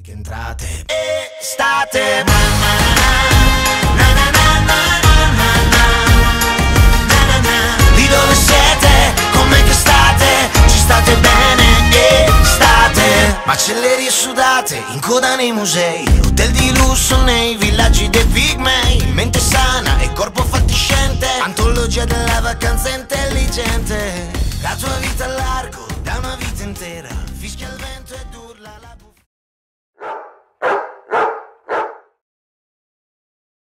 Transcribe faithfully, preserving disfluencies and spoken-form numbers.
che entrate. Estate, na na na na na na na na na na. Di dove siete? Com'è che state? Ci state bene? Estate. Macellerie sudate, in coda nei musei, hotel di lusso nei villaggi dei pigmei. Mente sana e corpo fatiscente, antologia della vacanza intelligente. La tua vita a largo, da una vita intera, fischia il vento ed urla la bufera.